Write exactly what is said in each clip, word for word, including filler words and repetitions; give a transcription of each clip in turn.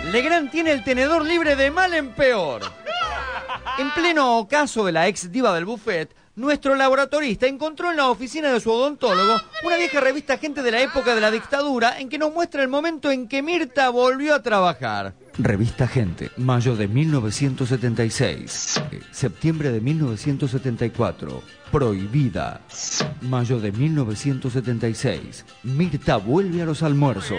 Legrand tiene el tenedor libre de mal en peor. En pleno ocaso de la ex diva del buffet, nuestro laboratorista encontró en la oficina de su odontólogo una vieja revista Gente de la época de la dictadura en que nos muestra el momento en que Mirta volvió a trabajar. Revista Gente, mayo de mil novecientos setenta y seis, septiembre de mil novecientos setenta y cuatro, prohibida. Mayo de mil novecientos setenta y seis, Mirta vuelve a los almuerzos.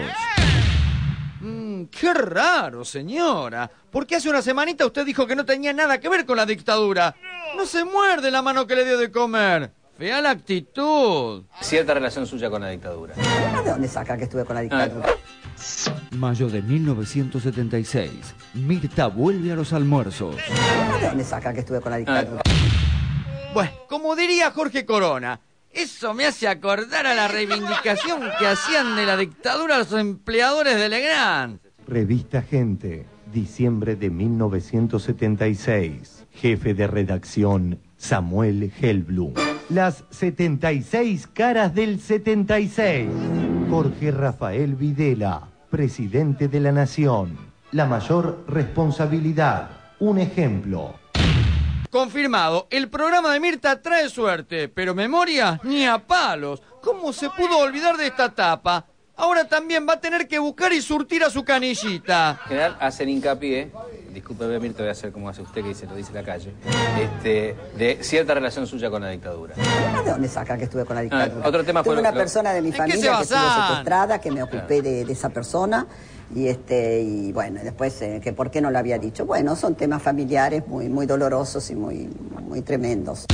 Mm, qué raro, señora. Porque hace una semanita usted dijo que no tenía nada que ver con la dictadura. No se muerde la mano que le dio de comer. Fea la actitud. Cierta relación suya con la dictadura. ¿De dónde saca que estuve con la dictadura? Mayo de mil novecientos setenta y seis. Mirta vuelve a los almuerzos. ¿De dónde saca que estuve con la dictadura? Bueno, como diría Jorge Corona, eso me hace acordar a la reivindicación que hacían de la dictadura los empleadores de Legrand. Revista Gente, diciembre de mil novecientos setenta y seis. Jefe de redacción, Samuel Helblum. Las setenta y seis caras del setenta y seis. Jorge Rafael Videla, presidente de la Nación. La mayor responsabilidad. Un ejemplo. Confirmado, el programa de Mirta trae suerte, pero memoria ni a palos. ¿Cómo se pudo olvidar de esta tapa? Ahora también va a tener que buscar y surtir a su canillita. En general hacen hincapié, discúlpeme Mirta, voy a hacer como hace usted que dice, lo dice la calle, este, de cierta relación suya con la dictadura. ¿De dónde saca que estuve con la dictadura? Ah, otro tema fue Tuve una lo- persona de mi ¿En qué familia se que estuvo basan? secuestrada, que me ocupé de, de esa persona. Y este y bueno, después, eh, que por qué no lo había dicho. Bueno, son temas familiares muy, muy dolorosos y muy, muy tremendos.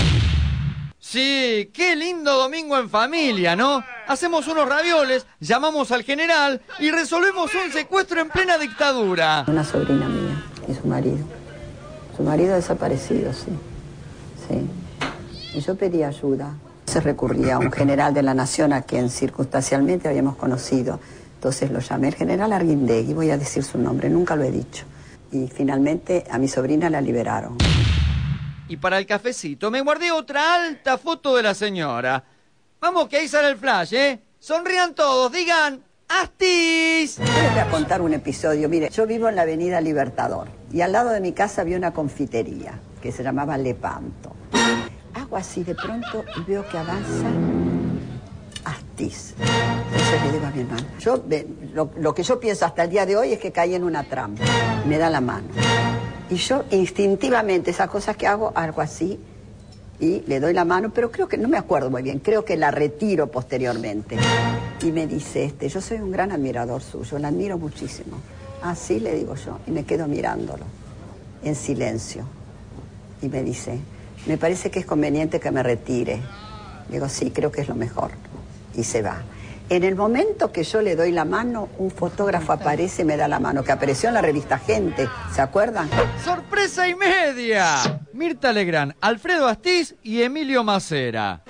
Sí, qué lindo domingo en familia, ¿no? Hacemos unos ravioles, llamamos al general y resolvemos un secuestro en plena dictadura. Una sobrina mía y su marido. Su marido desaparecido, sí. Sí. Y yo pedí ayuda. Se recurría a un general de la Nación a quien circunstancialmente habíamos conocido. Entonces lo llamé, el general Arguindegui, voy a decir su nombre, nunca lo he dicho. Y finalmente a mi sobrina la liberaron. Y para el cafecito me guardé otra alta foto de la señora. Vamos que ahí sale el flash, ¿eh? Sonrían todos, digan ¡Astis! Yo les voy a contar un episodio. Mire, yo vivo en la avenida Libertador y al lado de mi casa había una confitería que se llamaba Lepanto. Hago así de pronto y veo que avanza Astis. Entonces le digo a mi hermano, yo, lo, lo que yo pienso hasta el día de hoy es que caí en una trampa. Me da la mano. Y yo instintivamente, esas cosas que hago, algo así, y le doy la mano, pero creo que, no me acuerdo muy bien, creo que la retiro posteriormente. Y me dice, este, yo soy un gran admirador suyo, la admiro muchísimo. Ah, sí, le digo yo, y me quedo mirándolo, en silencio. Y me dice, me parece que es conveniente que me retire. Digo, sí, creo que es lo mejor. Y se va. En el momento que yo le doy la mano, un fotógrafo aparece y me da la mano, que apareció en la revista Gente, ¿se acuerdan? ¡Sorpresa y media! Mirta Legrand, Alfredo Astiz y Emilio Macera.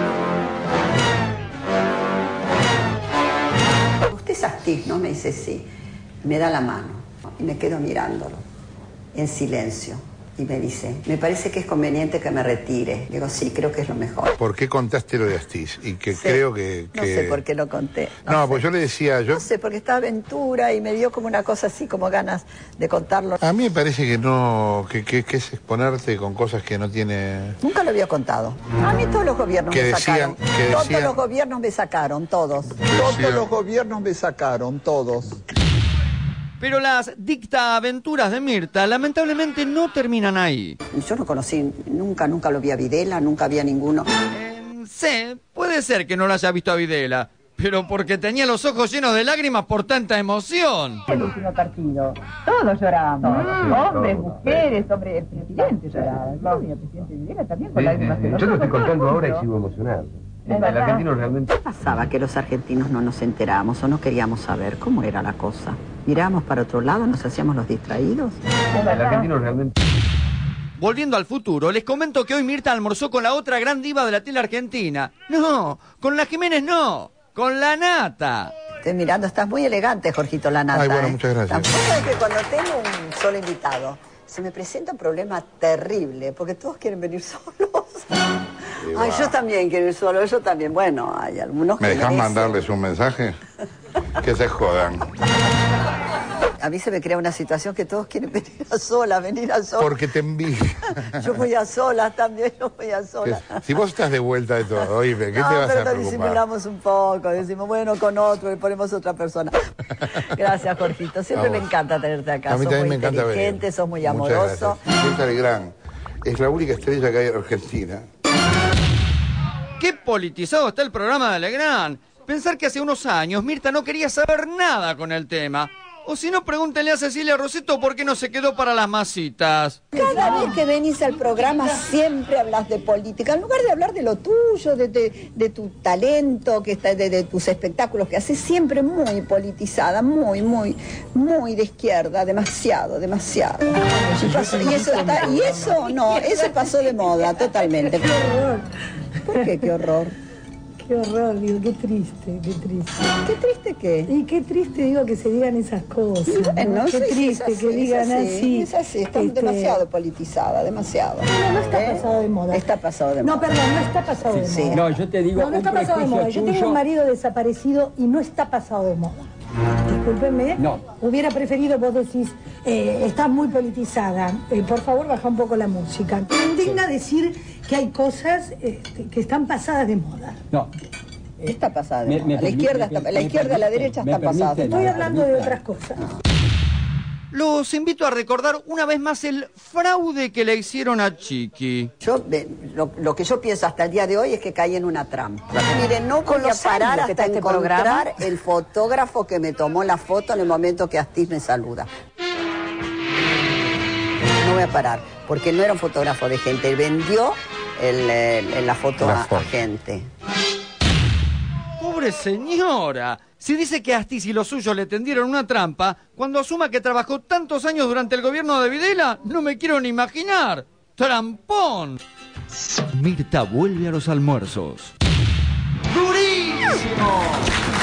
Usted es Astiz, ¿no? Me dice sí. Me da la mano y me quedo mirándolo, en silencio. Y me dice, me parece que es conveniente que me retire. Digo, sí, creo que es lo mejor. ¿Por qué contaste lo de Astiz? Y que Sí, creo que, que... No sé por qué lo conté. No, No, sé. pues yo le decía... yo No sé, porque estaba aventura y me dio como una cosa así, como ganas de contarlo. A mí me parece que no... Que, que, que es exponerte con cosas que no tiene... Nunca lo había contado. A mí todos los gobiernos Que me decían- sacaron. que Todos decían- los gobiernos me sacaron, todos. Decían- Todos los gobiernos me sacaron, todos. Pero las dictaaventuras de Mirta lamentablemente no terminan ahí. Yo no conocí, nunca, nunca lo vi a Videla, nunca vi a ninguno. Eh, sí, puede ser que no lo haya visto a Videla, pero porque tenía los ojos llenos de lágrimas por tanta emoción. El último partido. Todos lloramos. Hombres, mujeres, hombres, el presidente lloraba. Claudia, el presidente Videla también con lágrimas de los Yo lo ojos, estoy contando todo ahora y mundo. sigo emocionado. Es El verdad. argentino realmente... ¿Qué pasaba que los argentinos no nos enterábamos o no queríamos saber cómo era la cosa? Mirábamos para otro lado, nos hacíamos los distraídos. Es El verdad. argentino realmente... Volviendo al futuro, les comento que hoy Mirta almorzó con la otra gran diva de la tele argentina. No, con la Jiménez no, con la Nata. Estoy mirando, estás muy elegante, Jorgito Lanata. Ay, bueno, ¿eh? muchas gracias. Tampoco es que cuando tengo un solo invitado, se me presenta un problema terrible, porque todos quieren venir solos. Ay, yo también quiero ir solo, yo también. Bueno, hay algunos que ¿Me dejas merecen. mandarles un mensaje? Que se jodan. a mí se me crea una situación que todos quieren venir a solas, venir a solas. Porque te envidia. Yo voy a solas también, yo voy a solas. Si vos estás de vuelta de todo, oíme, ¿qué no, te vas pero a lo preocupar? disimulamos un poco, decimos, bueno, con otro y ponemos otra persona. Gracias, Jorgito. Siempre me encanta tenerte acá. A mí sos también muy me encanta inteligente, venir. sos muy Muchas amoroso. gracias. César Legrand es la única estrella que hay en Argentina. ¡Qué politizado está el programa de Legrand! Pensar que hace unos años Mirta no quería saber nada con el tema. O si no, pregúntenle a Cecilia Rosetto por qué no se quedó para las masitas. Cada vez que venís al programa siempre hablas de política, en lugar de hablar de lo tuyo, de, de, de tu talento, que está, de, de tus espectáculos que haces, siempre muy politizada, muy, muy, muy de izquierda, demasiado, demasiado. Y, pasó- y eso está, y eso no, eso pasó de moda totalmente. Qué horror. ¿Por qué qué horror? Qué horror, digo, qué triste, qué triste. ¿Qué triste qué? Y qué triste, digo, que se digan esas cosas. Y bueno, ¿no? Qué sí, sí, triste es así, que digan es así, así. Es así, está este, demasiado politizada, demasiado. No, no está ¿Eh? pasado de moda. Está pasado de moda. No, perdón, no está pasado de Sí, moda. No, yo te digo, No, no está un pasado de moda. Yo prejuicio tengo tuyo- un marido desaparecido y no está pasado de moda. Discúlpeme. No. Hubiera preferido, vos decís, eh, estás muy politizada. Eh, por favor, baja un poco la música. Me indigna decir que hay cosas este, que están pasadas de moda. No. Está pasada de Me- moda. me La permite- izquierda, está, me- la me izquierda y la permite- derecha me están pasadas de permite- moda. Estoy hablando de permita. otras cosas. Los invito a recordar una vez más el fraude que le hicieron a Chiqui. Yo, eh, lo, lo que yo pienso hasta el día de hoy es que caí en una trampa. Miren, no voy a los parar años que hasta está este encontrar programa. el fotógrafo que me tomó la foto en el momento que Astiz me saluda. No voy a parar, porque no era un fotógrafo de gente, él vendió el, el- la foto La a, foto. a gente. ¡Pobre señora! Si dice que Astiz y los suyos le tendieron una trampa, cuando asuma que trabajó tantos años durante el gobierno de Videla, no me quiero ni imaginar. ¡Trampón! Mirta vuelve a los almuerzos. ¡Durísimo!